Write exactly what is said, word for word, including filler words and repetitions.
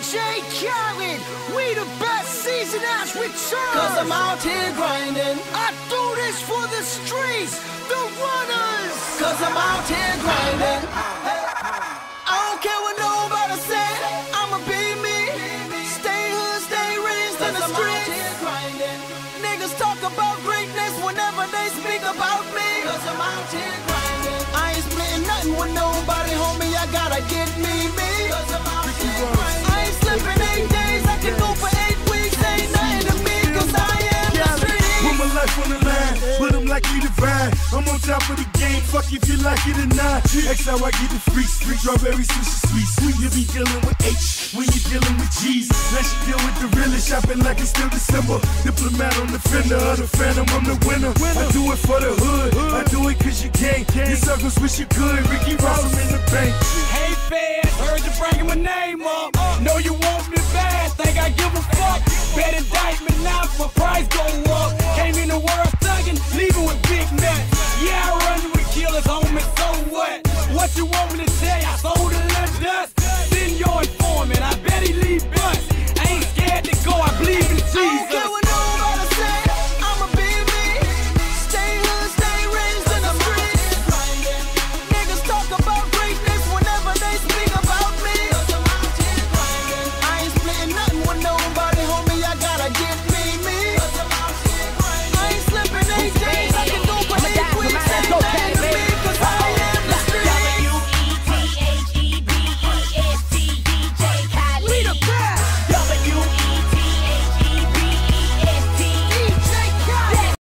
J Khaled, we the best season has returned. Cause I'm out here grinding. I do this for the streets, the runners. Cause I'm out here grinding. I don't care what nobody say, I'ma be me. Stay hood, stay raised in the streets. Niggas talk about greatness whenever they speak about me. Cause I'm out here grinding. I ain't splitting nothing with nobody, homie, I gotta get me, me. Cause I'm out here grinding. I ain't slipping eight days, I can go for eight weeks. Ain't nothing to me, cause I am the street. Put my life on the line, but I'm like you divine. I'm on top of the game, fuck if you like it or not. X how I get the freaks, strawberry sushi sweet. Sweet, you be dealing with H when you dealing with G's. Let you deal with the realest, shopping like it's still December. Diplomat on the fender of the phantom, I'm the winner. I do it for the hood, I do it cause you can't. Your circles wish you could, Ricky Ross, I'm in the bank. Hey fans, heard you bringing my name up. Know you want me bad, think I give a fuck. Bet indictment now, my price go up. Came in the world thugging, leaving with big nuts. Yeah, I